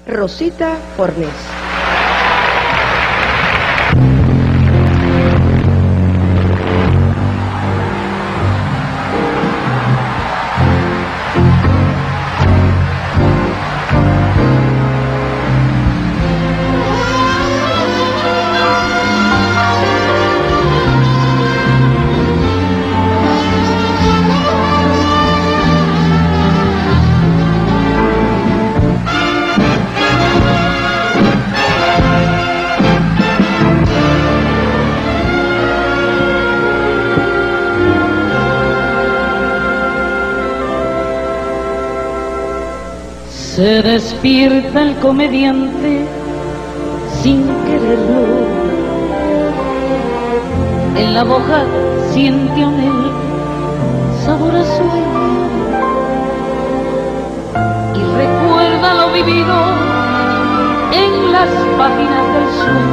Rosita Fornés. Se despierta el comediante sin quererlo. En la boca siente un él sabor a sueño y recuerda lo vivido en las páginas del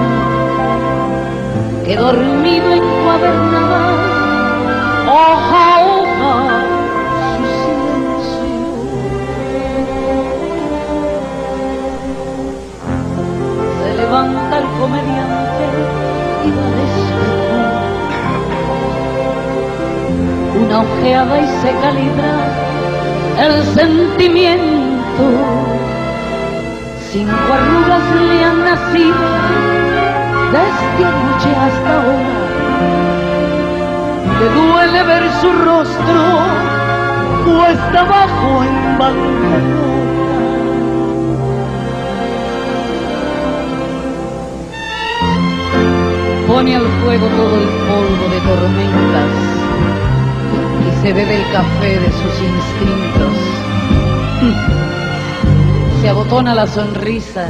sueño, que dormido encuadernada hoja a hoja su silencio. Se levanta el comediante y va al espejo, una ojeada y se calibra el sentimiento. 5 arrugas le han nacido desde anoche hasta ahora. Le duele ver su rostro cuesta abajo en bancarrota. Pone al fuego todo el polvo de tormentas y se bebe el café de sus instintos. Se abotona la sonrisa,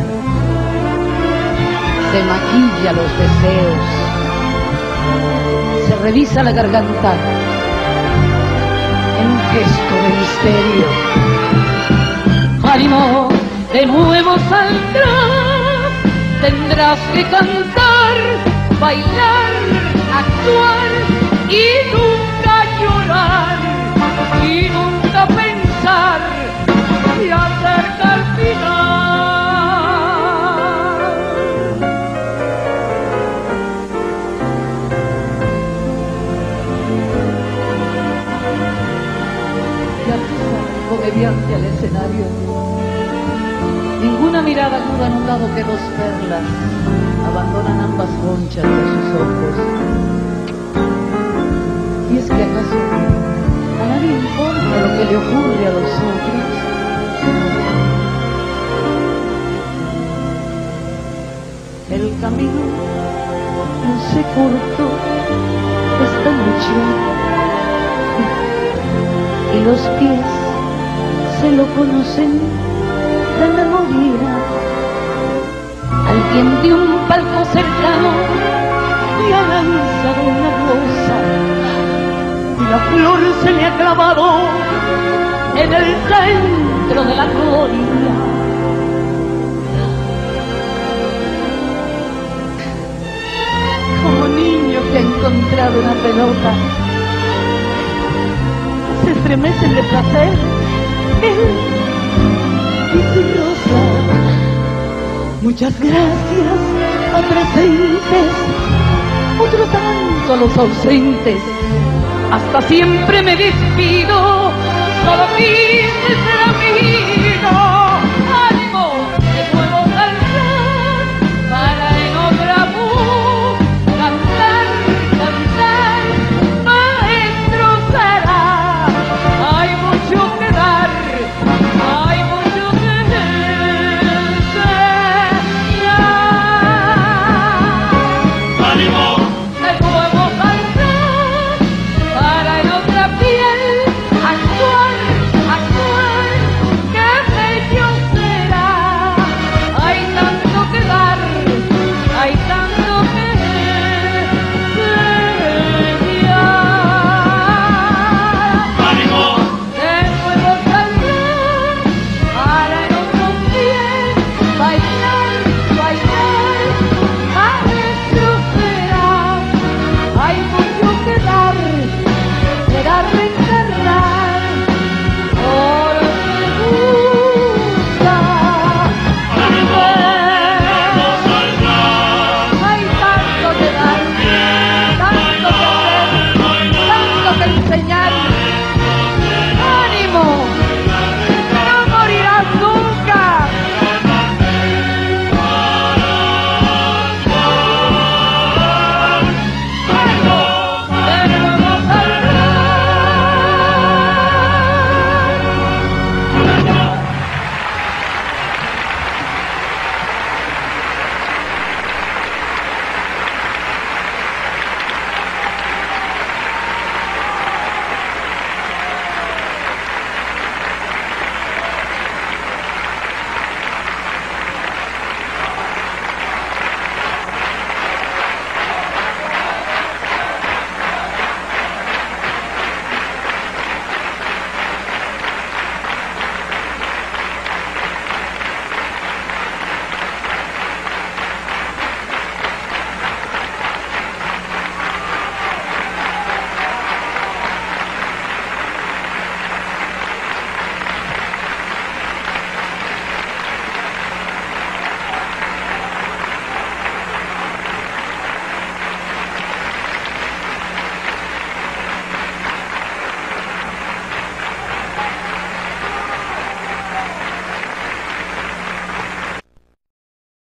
se maquilla los deseos, se revisa la garganta en un gesto de misterio. ¡Ánimo! De nuevo saldrás, tendrás que cantar, bailar, actuar y nunca llorar, y nunca pensar y acerca al final. Y artista comediante al escenario, ninguna mirada aguda ha notado que 2 perlas abandonan ambas conchas de sus ojos. Y es que acaso a nadie importa lo que le ocurre a los otros. El camino no se cortó esta noche y los pies se lo conocen de memoria. Alguien de un palco cercano le ha lanzado una rosa y la flor se le ha clavado en el centro de la gloria. Como niño que ha encontrado una pelota, se estremecen de placer él y su rosa. Muchas gracias a presentes, otro tanto a los ausentes. Hasta siempre me despido, solo quise ser